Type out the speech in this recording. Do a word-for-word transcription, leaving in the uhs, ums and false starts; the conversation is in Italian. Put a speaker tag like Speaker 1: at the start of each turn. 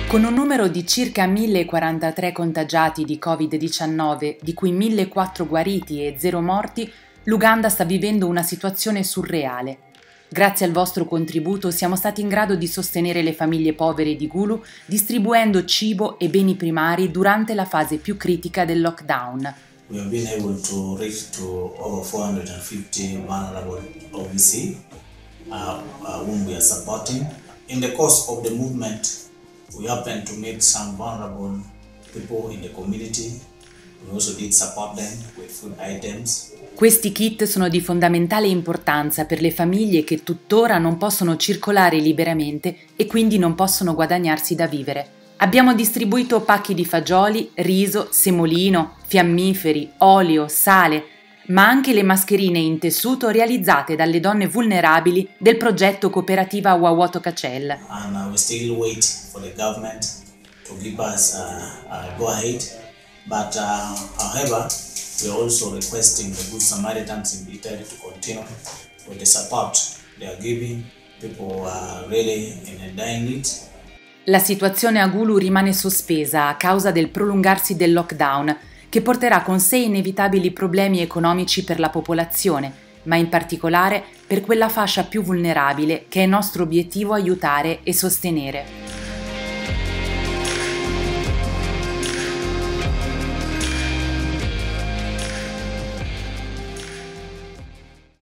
Speaker 1: Con un numero di circa mille quarantatré contagiati di covid diciannove, di cui mille quattro guariti e zero morti, l'Uganda sta vivendo una situazione surreale. Grazie al vostro contributo siamo stati in grado di sostenere le famiglie povere di Gulu distribuendo cibo e beni primari durante la fase più critica del lockdown.
Speaker 2: We have been able to reach to over four hundred fifty vulnerable O V C uh, uh, whom we are supporting. In the course of the movement, we happened to meet some vulnerable people in the community. We also did support them with food items.
Speaker 1: Questi kit sono di fondamentale importanza per le famiglie che tuttora non possono circolare liberamente e quindi non possono guadagnarsi da vivere. Abbiamo distribuito pacchi di fagioli, riso, semolino, fiammiferi, olio, sale, ma anche le mascherine in tessuto realizzate dalle donne vulnerabili del progetto Cooperativa Wawoto Kachel.
Speaker 2: And uh, we still wait for the government to give us uh, a go ahead. But uh, however, we are also requesting the Good Samaritans in Italy to continue with the support they are giving. People are really in a dying need.
Speaker 1: La situazione a Gulu rimane sospesa a causa del prolungarsi del lockdown, che porterà con sé inevitabili problemi economici per la popolazione, ma in particolare per quella fascia più vulnerabile che è nostro obiettivo aiutare e sostenere.